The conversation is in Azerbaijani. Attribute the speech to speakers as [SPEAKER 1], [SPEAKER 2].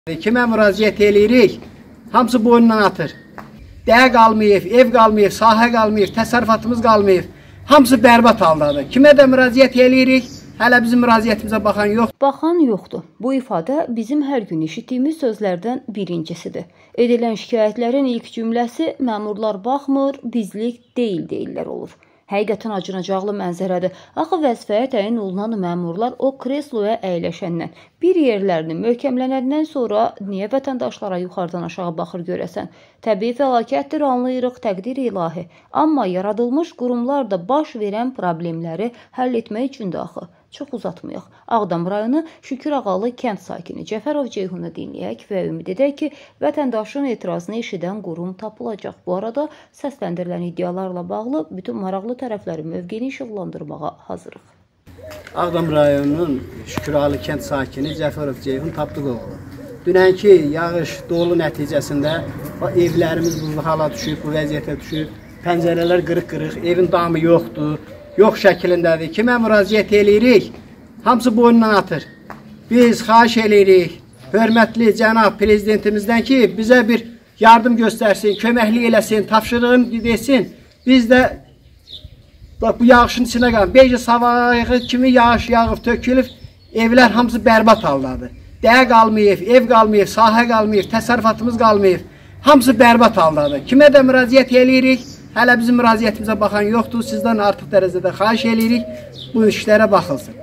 [SPEAKER 1] Kimə müraciət eləyirik? Hamısı boynundan atır. Dəyə qalmayıb, ev qalmayıb, sahə qalmayıb, təsərrüfatımız qalmayıb. Hamısı bərbad haldadır. Kimə də müraciət eləyirik? Hələ bizim müraciətimizə baxan yoxdur.
[SPEAKER 2] Baxan yoxdur. Bu ifadə bizim hər gün eşitdiyimiz sözlərdən birincisidir. Edilən şikayətlərin ilk cümləsi məmurlar baxmır, bizlik deyil deyirlər olur. Həqiqətən acınacaqlı mənzərədir. Axı vəzifəyə təyin olunan məmurlar o kresloya əyləşəndən, bir yerlərini möhkəmlənəndən sonra niyə vətəndaşlara yuxarıdan aşağı baxır görəsən? Təbii fəlakətdir, anlayırıq, təqdir ilahi. Amma yaradılmış qurumlar da baş verən problemləri həll etmək üçün də axı. Çox uzatmayaq. Ağdam rayonu Şükürağalı kənd sakini Cəfərov Ceyhunu dinləyək və ümid edək ki, vətəndaşın etirazını eşidən qurum tapılacaq. Bu arada səsləndirilən iddialarla bağlı bütün maraqlı tərəfləri mövqeyini işıqlandırmağa hazırıq.
[SPEAKER 1] Ağdam rayonunun Şükürağalı kənd sakini Cəfərov Ceyhun Tapdıqoğlu. Dünənki yağış, dolu nəticəsində evlərimiz buzlu hala düşüb, bu vəziyyətə düşüb. Pəncərələr qırıq-qırıq, evin damı yoxdur. Yox şəklindədir. Kimə müraciət eləyirik? Hamısı boynundan atır. Biz xahiş eləyirik, hörmətli cənab prezidentimizdən ki, bizə bir yardım göstərsin, köməklik eləsin, tapşırığını desin. Biz də bu yağışın içinə qalın. Beyci sabahı kimi yağış yağıb, tökülüb, evlər hamısı bərbad haldadır. Dəyə qalmayıb, ev qalmayıb, sahə qalmayıb, təsərrüfatımız qalmayıb. Hamısı bərbad haldadır. Kimə də müraciət eləyirik? Hələ bizim müraciətimizə baxan yoxdur. Sizdən artıq dərəcədə xahiş eləyirik, bu işlərə baxılsın.